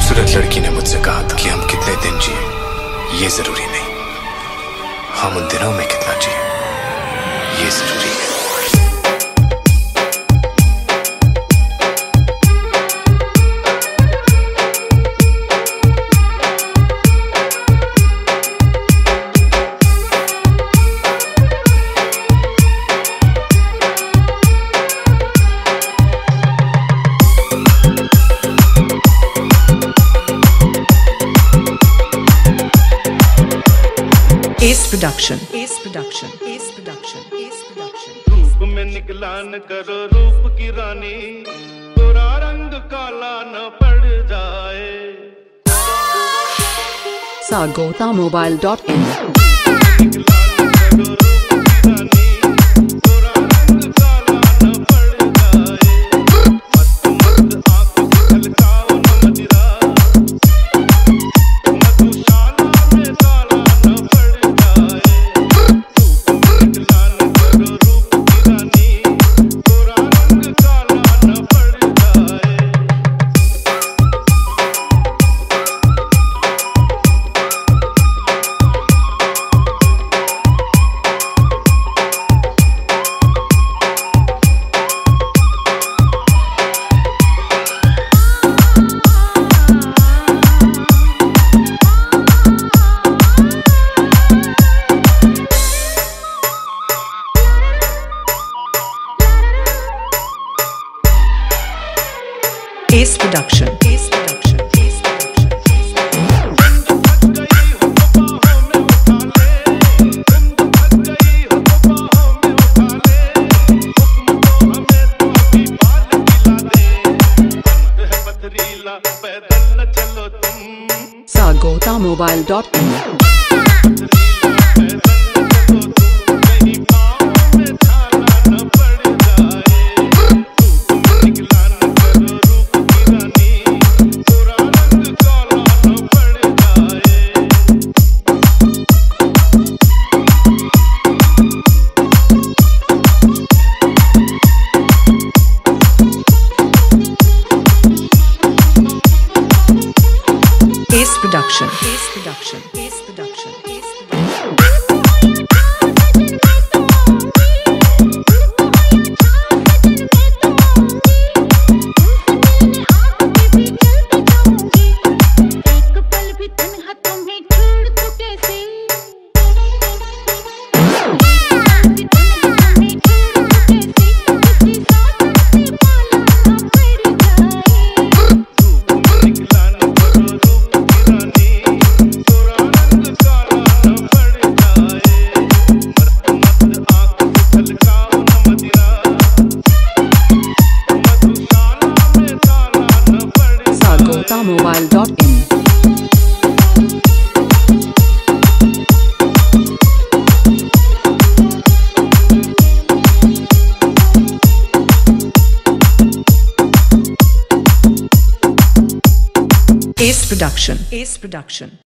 खूबसूरत लड़की ने मुझसे कहा था कि हम कितने दिन जिए ये जरूरी नहीं, हम उन दिनों में कितना जिए ये जरूरी है। Ace Production, Ace Production, Ace Production, Ace Production. रूप में निकला न करो रूप की रानी, गोरा रंग काला न पड़ जाए। Sagotamobile.in Ace Production, Ace Production, Ace Production. Sagotamobile.in Ace Production, Ace Production, Ace Production, Ace Production. Sagotamobile.in Ace Production, Ace Production.